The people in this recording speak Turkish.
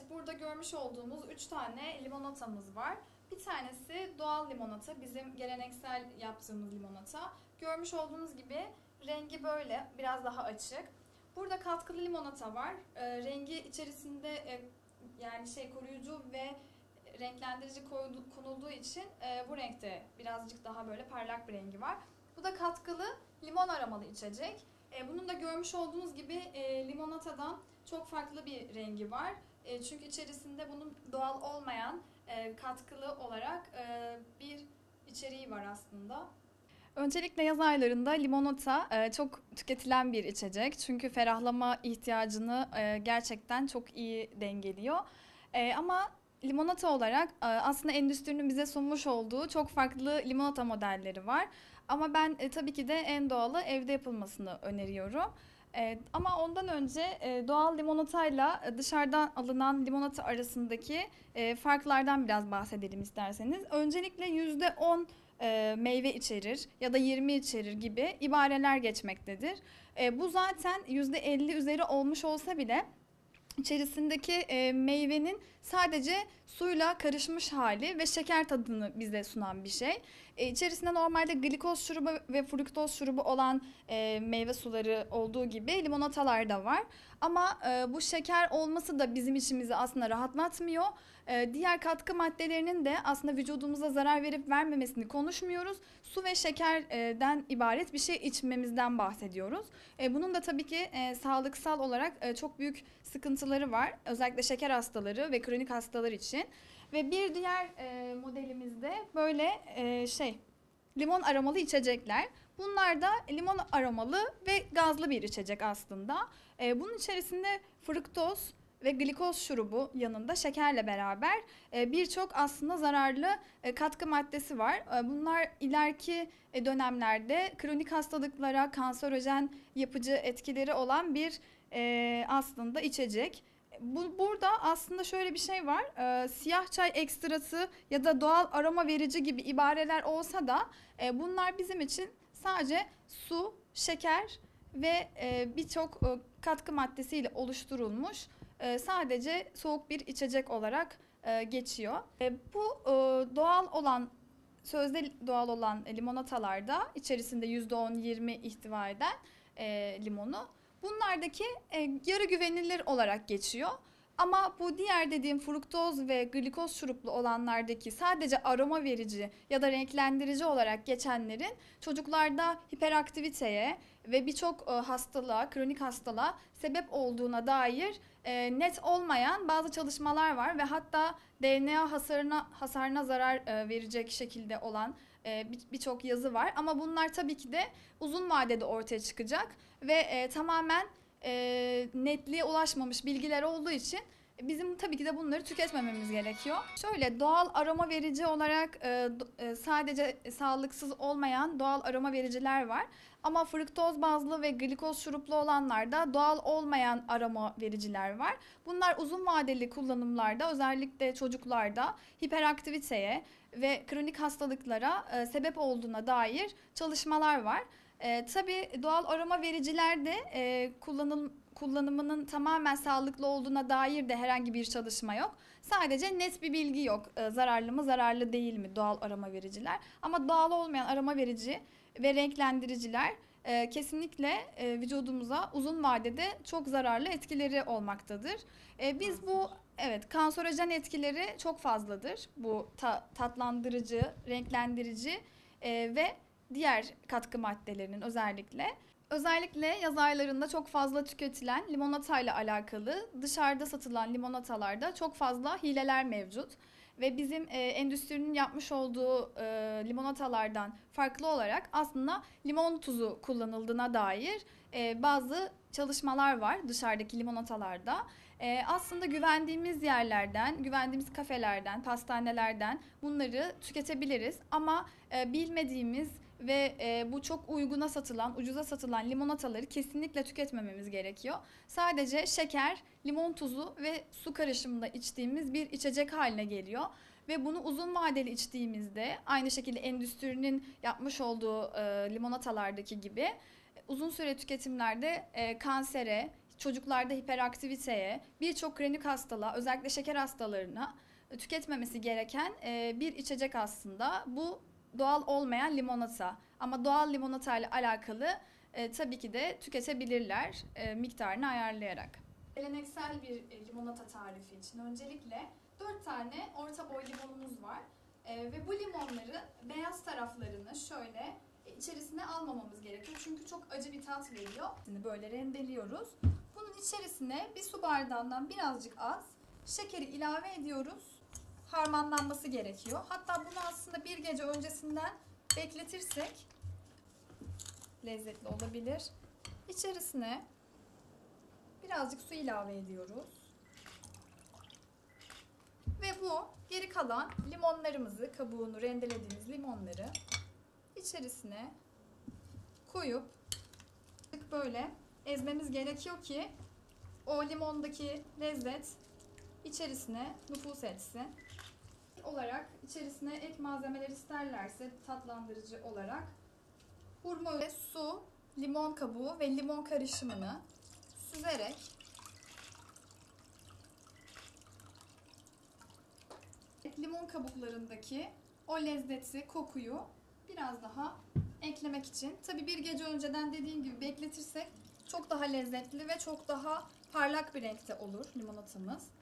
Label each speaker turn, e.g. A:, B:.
A: burada görmüş olduğumuz 3 tane limonatamız var. Bir tanesi doğal limonata, bizim geleneksel yaptığımız limonata. Görmüş olduğunuz gibi rengi böyle, biraz daha açık. Burada katkılı limonata var. Rengi içerisinde yani koruyucu ve renklendirici konulduğu için bu renkte birazcık daha böyle parlak bir rengi var. Bu da katkılı limon aromalı içecek. Bunun da görmüş olduğunuz gibi limonatadan çok farklı bir rengi var. Çünkü içerisinde bunun doğal olmayan katkılı olarak bir içeriği var aslında. Öncelikle yaz aylarında limonata çok tüketilen bir içecek. Çünkü ferahlama ihtiyacını gerçekten çok iyi dengeliyor. Ama limonata olarak aslında endüstrinin bize sunmuş olduğu çok farklı limonata modelleri var. Ama ben tabii ki de en doğalı evde yapılmasını öneriyorum. Ama ondan önce doğal limonatayla dışarıdan alınan limonata arasındaki farklardan biraz bahsedelim isterseniz. Öncelikle %10 meyve içerir ya da 20 içerir gibi ibareler geçmektedir. Bu zaten %50 üzeri olmuş olsa bile içerisindeki meyvenin sadece suyla karışmış hali ve şeker tadını bize sunan bir şey. İçerisinde normalde glikoz şurubu ve fruktoz şurubu olan meyve suları olduğu gibi limonatalar da var. Ama bu şeker olması da bizim içimizi aslında rahatlatmıyor. Diğer katkı maddelerinin de aslında vücudumuza zarar verip vermemesini konuşmuyoruz. Su ve şekerden ibaret bir şey içmemizden bahsediyoruz. Bunun da tabii ki sağlıksal olarak çok büyük sıkıntıları var. Özellikle şeker hastaları ve kronik hastalar için. Ve bir diğer modelimizde böyle limon aromalı içecekler. Bunlar da limon aromalı ve gazlı bir içecek aslında. Bunun içerisinde fruktoz ve glikoz şurubu yanında şekerle beraber birçok aslında zararlı katkı maddesi var. Bunlar ileriki dönemlerde kronik hastalıklara kanserojen yapıcı etkileri olan bir aslında içecek. Burada aslında şöyle bir şey var. Siyah çay ekstrası ya da doğal aroma verici gibi ibareler olsa da bunlar bizim için sadece su, şeker ve birçok katkı maddesiyle oluşturulmuş sadece soğuk bir içecek olarak geçiyor. Bu doğal olan sözde doğal olan limonatalarda içerisinde %10-20 ihtiva eden limonu bunlardaki yarı güvenilir olarak geçiyor. Ama bu diğer dediğim fruktoz ve glikoz şuruplu olanlardaki sadece aroma verici ya da renklendirici olarak geçenlerin çocuklarda hiperaktiviteye ve birçok hastalığa, kronik hastalığa sebep olduğuna dair net olmayan bazı çalışmalar var ve hatta DNA hasarına zarar verecek şekilde olan birçok yazı var. Ama bunlar tabii ki de uzun vadede ortaya çıkacak ve tamamen netliğe ulaşmamış bilgiler olduğu için bizim tabii ki de bunları tüketmememiz gerekiyor. Şöyle doğal aroma verici olarak sadece sağlıksız olmayan doğal aroma vericiler var. Ama fruktoz bazlı ve glikoz şuruplu olanlarda doğal olmayan aroma vericiler var. Bunlar uzun vadeli kullanımlarda özellikle çocuklarda hiperaktiviteye ve kronik hastalıklara sebep olduğuna dair çalışmalar var. Tabii doğal aroma vericiler de kullanımının tamamen sağlıklı olduğuna dair de herhangi bir çalışma yok. Sadece net bir bilgi yok. Zararlı mı, zararlı değil mi doğal aroma vericiler? Ama doğal olmayan aroma verici ve renklendiriciler kesinlikle vücudumuza uzun vadede çok zararlı etkileri olmaktadır. Biz bu evet kanserojen etkileri çok fazladır. Bu tatlandırıcı, renklendirici ve diğer katkı maddelerinin özellikle. Özellikle yaz aylarında çok fazla tüketilen limonatayla alakalı dışarıda satılan limonatalarda çok fazla hileler mevcut. Ve bizim endüstrinin yapmış olduğu limonatalardan farklı olarak aslında limon tuzu kullanıldığına dair bazı çalışmalar var dışarıdaki limonatalarda. Aslında güvendiğimiz yerlerden, güvendiğimiz kafelerden, pastanelerden bunları tüketebiliriz. Ama bilmediğimiz ve bu çok uyguna satılan, ucuza satılan limonataları kesinlikle tüketmememiz gerekiyor. Sadece şeker, limon tuzu ve su karışımında içtiğimiz bir içecek haline geliyor. Ve bunu uzun vadeli içtiğimizde aynı şekilde endüstrinin yapmış olduğu limonatalardaki gibi uzun süre tüketimlerde kansere, çocuklarda hiperaktiviteye, birçok kronik hastalığa, özellikle şeker hastalarına tüketmemesi gereken bir içecek aslında. Bu doğal olmayan limonata. Ama doğal limonata ile alakalı tabii ki de tüketebilirler miktarını ayarlayarak. Geleneksel bir limonata tarifi için öncelikle 4 tane orta boy limonumuz var. Ve bu limonları beyaz taraflarını şöyle içerisine almamamız gerekiyor. Çünkü çok acı bir tat veriyor. Şimdi böyle rendeliyoruz. Bunun içerisine bir su bardağından birazcık az şekeri ilave ediyoruz. Harmanlanması gerekiyor. Hatta bunu aslında bir gece öncesinden bekletirsek lezzetli olabilir. İçerisine birazcık su ilave ediyoruz. Ve bu geri kalan limonlarımızı, kabuğunu rendelediğimiz limonları içerisine koyup böyle ezmemiz gerekiyor ki o limondaki lezzet içerisine nüfuz etsin. Olarak içerisine ek malzemeler isterlerse tatlandırıcı olarak hurma ve su, limon kabuğu ve limon karışımını süzerek limon kabuklarındaki o lezzeti, kokuyu biraz daha eklemek için. Tabii bir gece önceden dediğim gibi bekletirsek çok daha lezzetli ve çok daha parlak bir renkte olur limonatamız.